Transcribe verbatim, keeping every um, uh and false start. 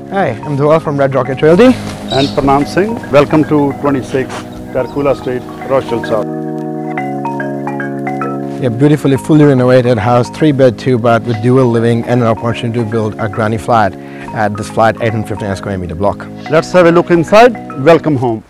Hi, I'm Dhawal from Red Rocket Realty. And Pranam Singh. Welcome to twenty-six Tarcoola St, Rochedale South. A beautifully fully renovated house, three bed, two bath with dual living and an opportunity to build a granny flat at this flat eight hundred fifty square meter block. Let's have a look inside. Welcome home.